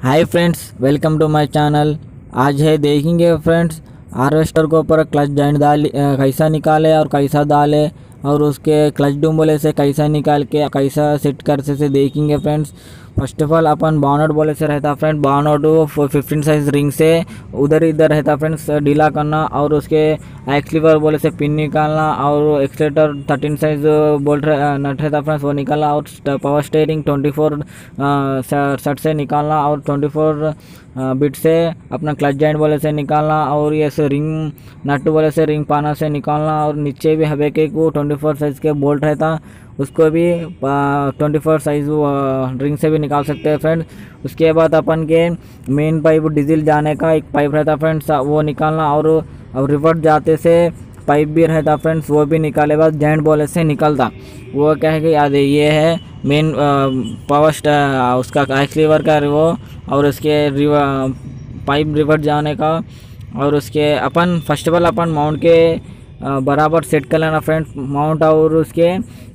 Hi friends, welcome to my channel. आज है देखेंगे फ्रेंड्स हार्वेस्टर के ऊपर क्लच जॉइंट कैसा निकाले और कैसा डाले और उसके क्लच डुम्बले से कैसा निकाल के कैसा सेट कर से देखेंगे फ्रेंड्स। फर्स्ट ऑफ ऑल अपन बाउनट बोले से रहता फ्रेंड, बाउनट 15 साइज रिंग से उधर इधर रहता फ्रेंड्स ढीला करना और उसके एक्सलीवर बोले से पिन निकालना और एक्सलेटर 13 साइज बोल्ट नट रहता फ्रेंड्स वो निकालना और पावर स्टीयरिंग 24 शर्ट से निकालना और 24 बिट से अपना क्लच जॉइंट बोले से निकालना और ये से रिंग नट बोले से रिंग पाना से निकालना और नीचे भी हवे के को 24 साइज के बोल्ट रहता उसको भी 24 साइज रिंग से भी निकाल सकते हैं फ्रेंड्स। उसके बाद अपन के मेन पाइप डीजल जाने का एक पाइप रहता फ्रेंड्स वो निकालना और रिवर्स जाते से पाइप भी रहता फ्रेंड्स वो भी निकाले बाद जॉइंट बोले से निकलता। वो क्या है कि याद ये है मेन पावर उसका एक्सलीवर का वो और उसके पाइप रिवर्स जाने का और उसके अपन फर्स्ट ऑफ ऑल अपन माउंट के बराबर सेट कर लेना फ्रेंड्स। माउंट और उसके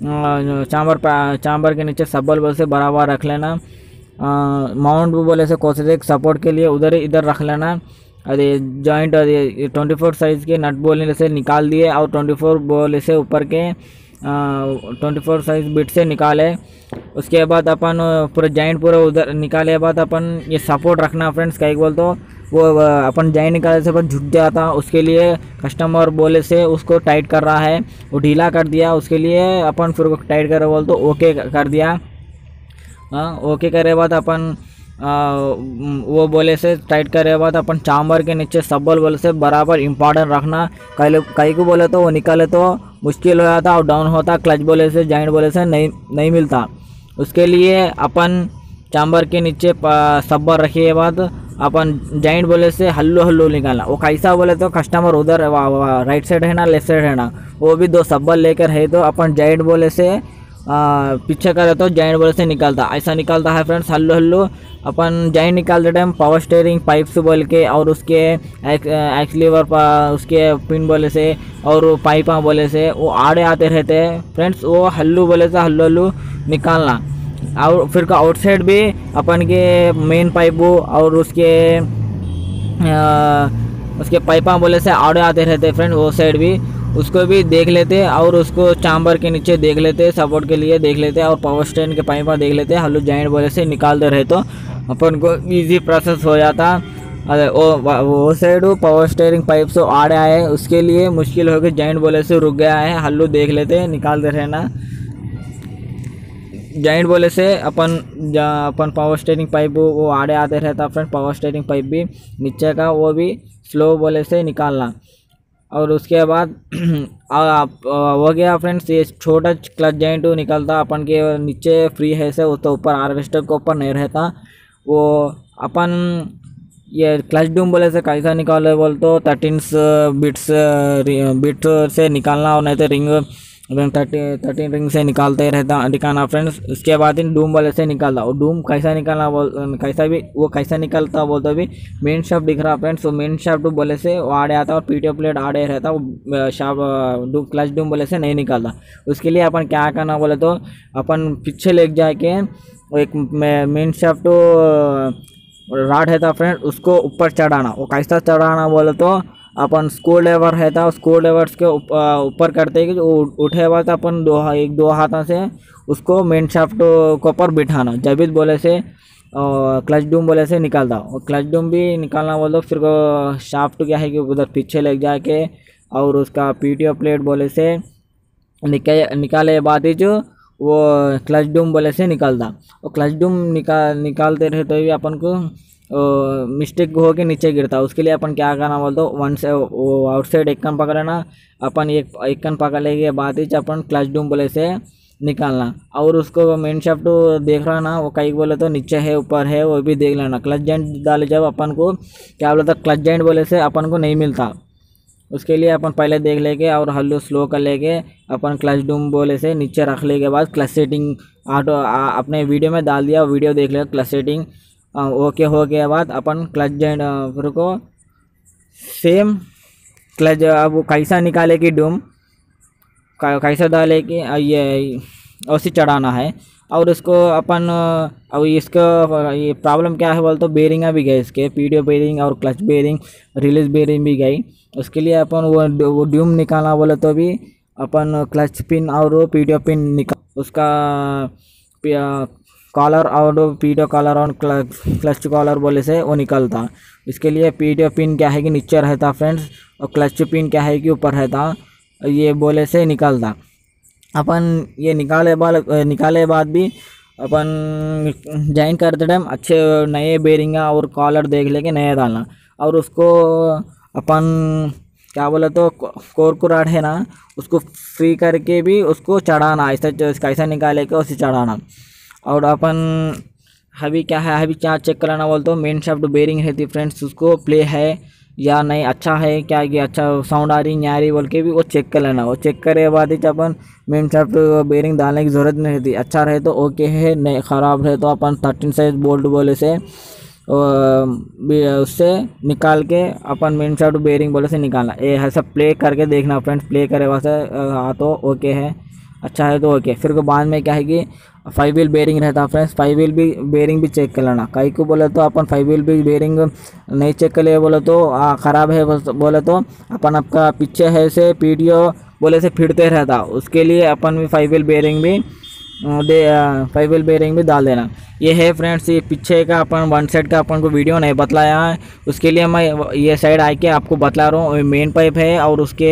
चांबर के नीचे सब्बल बोल से बराबर रख लेना। माउंट बोले से कोशिश एक सपोर्ट के लिए उधर इधर रख लेना। अरे जॉइंट 24 साइज के नट बोलने से निकाल दिए और 24 बोले से ऊपर के 24 साइज बिट से निकाले। उसके बाद अपन पूरे जॉइंट पूरे उधर निकाले बाद अपन ये सपोर्ट रखना फ्रेंड्स। कई बोल तो वो अपन जॉइंट निकाले से अपन झुक जाता, उसके लिए कस्टमर बोले से उसको टाइट कर रहा है वो ढीला कर दिया, उसके लिए अपन फिर टाइट करे बोल तो ओके कर दिया। ओके करे बाद अपन वो बोले से टाइट करे बाद अपन चांबर के नीचे सब्बल बोले से बराबर इम्पॉर्टेंट रखना। कई को बोले तो वो निकाले तो मुश्किल हो जाता और डाउन होता, क्लच बोले से जॉइंट बोले से नहीं मिलता। उसके लिए अपन चांबर के नीचे सब्बर रखिए बाद अपन जॉइंट बोले से हल्लू हल्लू निकालना। वो कैसा बोले तो कस्टमर उधर राइट साइड है ना लेफ्ट साइड है ना वो भी दो सब्बर लेकर है तो अपन जॉइंट बोले से पीछे करे तो जॉइंट बोले से निकलता, ऐसा निकलता है फ्रेंड्स हल्लू हल्लू। अपन जॉइंट निकालते टाइम पावर स्टीयरिंग पाइप से बोल के और उसके एक्सलीवर उसके पिन बोले से और पाइपा बोले से वो आड़े आते रहते हैं फ्रेंड्स। वो हल्लू बोले से हल्लू हल्लू निकालना और फिर का आउटसाइड भी अपन के मेन पाइप और उसके पाइपा बोले से आड़े आते रहते फ्रेंड, वो साइड भी उसको भी देख लेते और उसको चांबर के नीचे देख लेते सपोर्ट के लिए देख लेते और पावर स्टैंड के पाइपा देख लेते हल्लू जॉइंट बोले से निकालते रहे तो अपन को इजी प्रोसेस हो जाता। अरे वो साइड पावर स्टीयरिंग पाइप से आड़े आए उसके लिए मुश्किल हो गई, जॉइंट बोले से रुक गया है हल्लू देख लेते निकालते रहना। जॉइंट बोले से अपन पावर स्टीयरिंग पाइप वो आड़े आते रहता फ्रेंड, पावर स्टीयरिंग पाइप भी नीचे का वो भी स्लो बोले से निकालना। और उसके बाद हो गया फ्रेंड्स ये छोटा क्लच जॉइंट निकलता अपन के नीचे फ्री है से वो तो ऊपर हार्वेस्टर के ऊपर नहीं रहता। वो अपन ये क्लच डूम बोले से कैसा निकाले बोल तो 13 बिट से निकालना और नहीं तो रिंग 13 रिंग से निकालते रहता निकालना फ्रेंड्स। उसके बाद इन डूम वाले से निकालता और डूम कैसा निकालना कैसा भी वो कैसा निकलता बोलते भी मेन शाफ्ट दिख रहा फ्रेंड्स। वो मेन शाफ्ट बोले से वो आड़े आता और पीटीओ प्लेट आड़े रहता, वो शाफ्ट क्लच डूम बोले से नहीं निकालता। उसके लिए अपन क्या करना बोले तो अपन पीछे ले जाके एक मेन शाफ्ट राड रहता फ्रेंड उसको ऊपर चढ़ाना। वो कैसा चढ़ाना बोले तो अपन स्क्रू ड्राइवर है था स्क्रू ड्राइवर्स के ऊपर करते कि उठे हुआ था अपन दो हाथों से उसको मेन शाफ्ट के ऊपर बिठाना। जब बोले से क्लच डूम बोले से निकालता और क्लच डूम भी निकालना बोले तो फिर शाफ्ट क्या है कि उधर पीछे ले जाके और उसका पीटीओ प्लेट बोले से निकाले बाद ही जो वो क्लच डूम बोले से निकलता। और क्लच डूम निकालते रहे तो भी अपन को मिस्टेक हो के नीचे गिरता। उसके लिए अपन क्या करना बोलते वन से वो आउटसाइड एक कन पकड़ना, अपन एक कन पकड़ने के बाद ही अपन क्लच डूम बोले से निकालना। और उसको मेन शाफ्ट देख रहा ना वो कई बोले तो नीचे है ऊपर है वो भी देख लेना। क्लच जॉइंट डाले जब अपन को क्या बोलता क्लच जॉइंट बोले से अपन को नहीं मिलता, उसके लिए अपन पहले देख लेके और हल्लू स्लो कर लेके अपन क्लच डूम बोले से नीचे रख ले के बाद क्लच सेटिंग ऑटो अपने वीडियो में डाल दिया, वीडियो देख लेगा क्लच सेटिंग ओके हो गया बाद अपन क्लच जॉइंट फिर को सेम क्लच अब कैसा निकाले कि डूम कैसा डाले कि ये ऐसे चढ़ाना है। और इसको अपन अब इसका ये प्रॉब्लम क्या है बोल तो बेरिंग भी गए इसके, पीडीओ बेरिंग और क्लच बेरिंग रिलीज बेरिंग भी गई। उसके लिए अपन वो ड्यूम निकालना बोले तो भी अपन क्लच पिन और वो पीडीओ पिन निकाल उसका कॉलर और पीडीओ कॉलर और क्लच कॉलर बोले से वो निकलता। इसके लिए पीडीओ पिन क्या है कि नीचे रहता फ्रेंड्स, और क्लच पिन क्या है कि ऊपर रहता, ये बोले से निकलता। अपन ये निकाले बाद भी अपन ज्वाइन करते टाइम अच्छे नए बेरिंग और कॉलर देख लेके नया डालना, और उसको अपन क्या बोले तो कोर राड है ना, उसको फ्री करके भी उसको चढ़ाना, ऐसा कैसा निकाले के उसे चढ़ाना। और अपन अभी क्या है, अभी क्या चेक कराना बोल तो मेन शाफ्ट बेरिंग रहती फ्रेंड्स, उसको प्ले है या नहीं, अच्छा है क्या, कि अच्छा साउंड आ रही नहीं आ रही बोल के भी वो चेक कर लेना। वो चेक करे बाद ही अपन मेन शाफ्ट बेरिंग डालने की ज़रूरत नहीं रहती। अच्छा रहे तो ओके है, नहीं ख़राब रहे तो अपन 13 साइज बोल्ट बोले से उससे निकाल के अपन मेन शाफ्ट बेरिंग बोले से निकालना। ये ऐसा प्ले करके देखना फ्रेंड्स, प्ले करे वैसे हाँ तो ओके है, अच्छा है तो ओके। फिर के बाद में क्या है कि 5 व्हील बेरिंग रहता फ्रेंड्स, 5 व्हील भी बेरिंग भी चेक कर लेना। कई को बोले तो अपन 5 व्हील भी बेरिंग नहीं चेक कर ले बोले तो ख़राब है बोले तो अपन आपका पीछे है से पीडीओ बोले से फिरते रहता, उसके लिए अपन भी 5 व्हील बेरिंग भी 5 व्हील बेरिंग भी डाल देना। ये है फ्रेंड्स, ये पीछे का अपन वन साइड का अपन को वीडियो नहीं बतलाया है, उसके लिए मैं ये साइड आके आपको बतला रहा हूँ। मेन पाइप है और उसके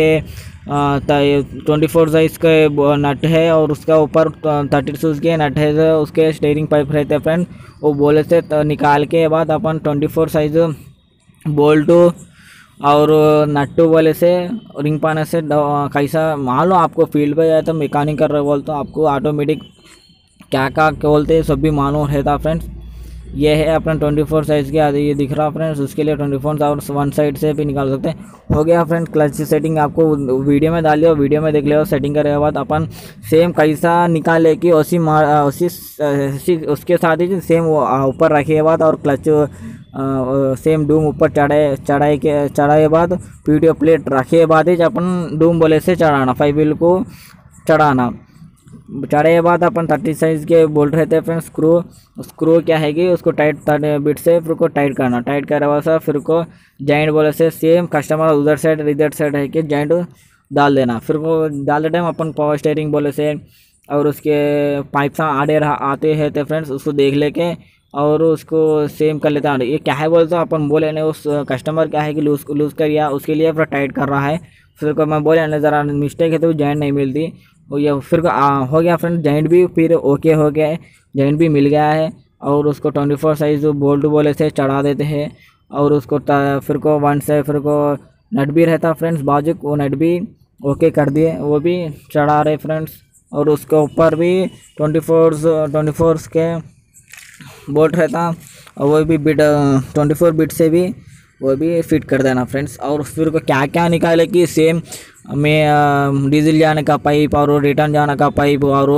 24 साइज के नट है और उसका ऊपर 32 के नट है, उसके स्टीयरिंग पाइप रहते हैं फ्रेंड। वो बोले से निकाल के बाद अपन 24 साइज बोल्ट और नट्टू बोले से रिंग पाने से कैसा मान लो आपको फील्ड पे जाए तो मैकेनिक कर रहे बोल तो आपको ऑटोमेटिक क्या बोलते हैं सब भी मालूम रहता फ्रेंड्स। ये है अपना 24 साइज़ के आगे ये दिख रहा फ्रेंड्स, उसके लिए 24 और वन साइड से भी निकाल सकते हैं। हो गया फ्रेंड्स क्लच सेटिंग, आपको वीडियो में डाल लियो, वीडियो में देख लियो। सेटिंग करने के बाद अपन सेम कैसा निकाले कि उसी उसके साथ ही सेम ऊपर रखे के बाद और क्लच सेम डूम ऊपर चढ़ाए बाद पीडीओ प्लेट रखे बाद ही अपन डूम बोले से चढ़ाना, 5 व्हील को चढ़ाना। चढ़े के बाद अपन 30 साइज़ के बोल्ट रहते हैं फ्रेंड्स, स्क्रू क्या है कि उसको टाइट बिट से फिर को टाइट करना, टाइट करे बाद फिर को जॉइंट बोले से सेम कस्टमर उधर साइड इधर साइड है कि जॉइंट डाल देना। फिर को डालते टाइम अपन पावर स्टीयरिंग बोले से और उसके पाइप सा आते हैं तो फ्रेंड्स उसको देख लेके और उसको सेम कर लेता है। ये क्या है बोलते अपन बोले नहीं, उस कस्टमर क्या है कि लूज़ कर या उसके लिए फिर टाइट कर रहा है। फिर को मैं बोले नहीं ज़रा मिस्टेक है तो जॉइंट नहीं मिलती, ये फिर हो गया फ्रेंड जॉइंट भी फिर ओके हो गया है, जॉइंट भी मिल गया है। और उसको 24 साइज बोल्ट बोले से चढ़ा देते हैं और उसको फिर को वन से फिर को नट भी रहता फ्रेंड्स बाजू, वो नट भी ओके कर दिए, वो भी चढ़ा रहे फ्रेंड्स। और उसके ऊपर भी 24 के बोल्ट रहता और वो भी बिट 24 बिट से भी वो भी फिट कर देना फ्रेंड्स। और फिर को क्या क्या निकाले कि सेम में डीजल जाने का पाइप और रिटर्न जाने का पाइप और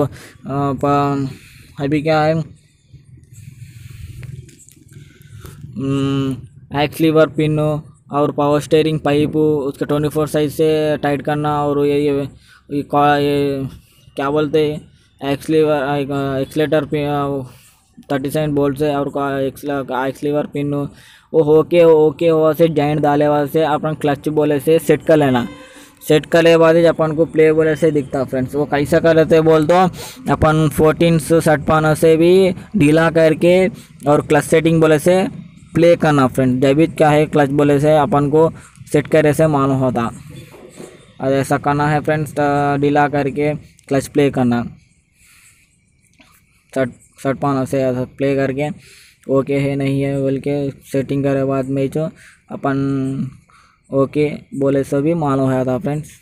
अभी क्या है एक्स लीवर पिन और पावर स्टीयरिंग पाइप उसके 24 साइज से टाइट करना। और ये क्या बोलते हैं एक्सलेटर पिन 37 बोल्ट से और एक्स लीवर पिन वो ओके हो से जॉइंट डाले वाले से अपन क्लच बोले से सेट कर लेना। सेट करने के बाद ही अपन को प्ले बोले से दिखता फ्रेंड्स। वो कैसा कर लेते बोल तो अपन 14 शर्ट पाना से भी ढीला करके और क्लच सेटिंग बोले से प्ले करना फ्रेंड। जब भी क्या है क्लच बोले से अपन को सेट करे से मालूम होता, और ऐसा करना है फ्रेंड्स, ढीला करके क्लच प्ले करना शर्ट पाना से ऐसा प्ले करके ओके है नहीं है बोल के सेटिंग करे बाद में जो अपन ओके बोले से भी मालूम है था फ्रेंड्स।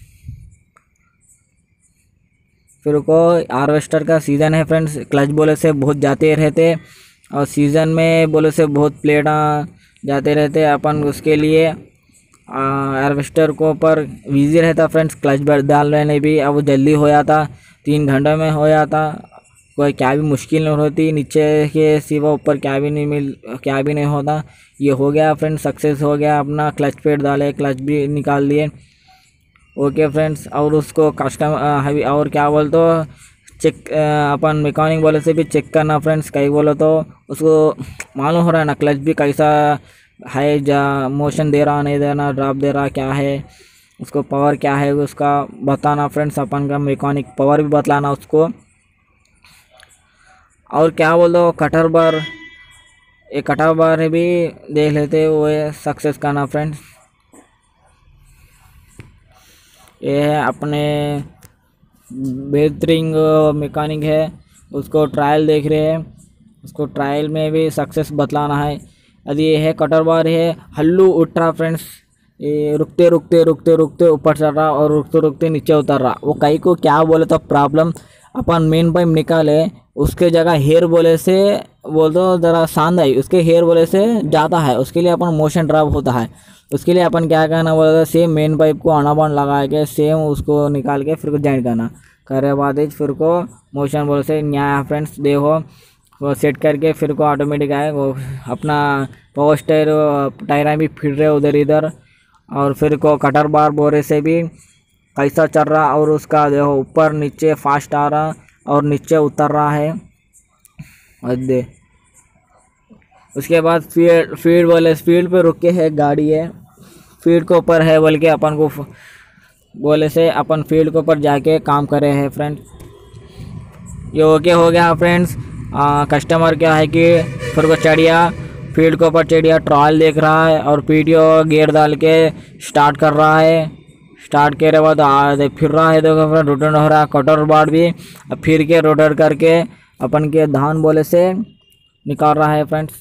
फिर को हार्वेस्टर का सीज़न है फ्रेंड्स, क्लच बोले से बहुत जाते रहते और सीज़न में बोले से बहुत प्लेटा जाते रहते अपन, उसके लिए हार्वेस्टर को ऊपर बिजी रहता फ्रेंड्स। क्लच डालने में भी अब जल्दी हो जाता, 3 घंटे में हो जाता, कोई क्या भी मुश्किल नहीं होती, नीचे के सिवा ऊपर क्या भी नहीं होता। ये हो गया फ्रेंड्स, सक्सेस हो गया अपना। क्लच पेड डाले, क्लच भी निकाल दिए ओके फ्रेंड्स। और उसको कस्टम और क्या बोल तो चेक अपन मैकेनिक बोले से भी चेक करना फ्रेंड्स। कहीं बोलो तो उसको मालूम हो रहा है ना क्लच भी कैसा है, जा मोशन दे रहा नहीं दे रहा, ड्रॉप दे रहा क्या है, उसको पावर क्या है उसका बताना फ्रेंड्स। अपन का मैकेनिक पावर भी बतलाना उसको। और क्या बोल दो कटर बार, एक कटर बार भी देख लेते वो सक्सेस करना फ्रेंड्स। ये है अपने बेहतरीन मैकेनिक है, उसको ट्रायल देख रहे हैं, उसको ट्रायल में भी सक्सेस बतलाना है। यदि ये है कटर बार है हल्लू उठ रहा फ्रेंड्स, ये रुकते रुकते रुकते रुकते ऊपर चढ़ रहा और रुकते रुकते नीचे उतर रहा। वो कहीं को क्या बोले तो प्रॉब्लम अपन मेन पाइप निकाले उसके जगह हेयर बोले से बोल दो ज़रा सांद आई उसके हेयर बोले से जाता है, उसके लिए अपन मोशन ड्रॉप होता है। उसके लिए अपन क्या करना बोला सेम मेन पाइप को अनाबन लगा के सेम उसको निकाल के फिर को जॉइंट करना, करे बाद फिर को मोशन बोले से न्याय फ्रेंड्स देखो वो सेट करके फिर को ऑटोमेटिक आए वो अपना पावर स्टेयर टायरा भी फिर रहे उधर इधर। और फिर को कटर बार बोरे से भी कैसा चल रहा और उसका देखो ऊपर नीचे फास्ट आ रहा और नीचे उतर रहा है। और दे उसके बाद फील्ड बोले फील्ड पे रुक के है गाड़ी है, फील्ड के ऊपर है बोल के अपन को बोले से अपन फील्ड के ऊपर जाके काम करे हैं फ्रेंड्स। ये ओके हो गया फ्रेंड्स। कस्टमर क्या है कि फिर को चढ़िया फील्ड के ऊपर चढ़िया ट्रायल देख रहा है और पीटीओ गियर डाल के स्टार्ट कर रहा है। स्टार्ट करे बाद फिर रहा है देखो फ्रेंड रोटेट हो रहा है कटर बार भी, अब फिर के रोटेट करके अपन के धान बोले से निकाल रहा है फ्रेंड्स।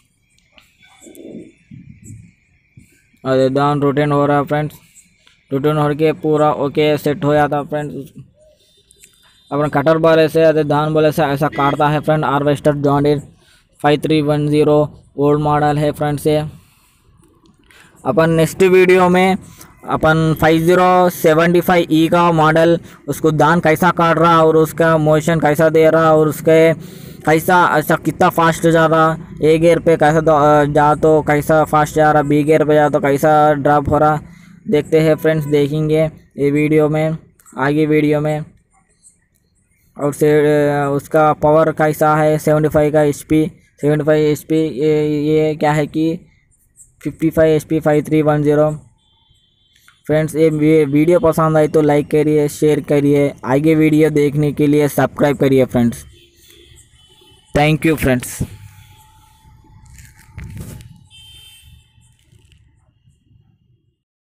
और धान रोटेट हो रहा है फ्रेंड्स, रोटेट हो के पूरा ओके सेट हो जाता है फ्रेंड्स। अपन कटर बार से धान बोले से ऐसा काटता है friend. Harvester John Deere 5310 old model है फ्रेंड्स। ये अपन नेक्स्ट वीडियो में अपन 5075E का मॉडल उसको दान कैसा काट रहा और उसका मोशन कैसा दे रहा और उसके कैसा ऐसा कितना फास्ट जा रहा, ए गियर पे कैसा जा तो कैसा फास्ट जा रहा, बी गियर पे जा तो कैसा ड्रॉप हो रहा देखते हैं फ्रेंड्स, देखेंगे ये वीडियो में आगे वीडियो में। और से उसका पावर कैसा है 75 का HP 75 HP ये क्या है कि 55 HP 5310 फ्रेंड्स। ये वीडियो पसंद आई तो लाइक करिए शेयर करिए, आगे वीडियो देखने के लिए सब्सक्राइब करिए फ्रेंड्स। Thank you friends.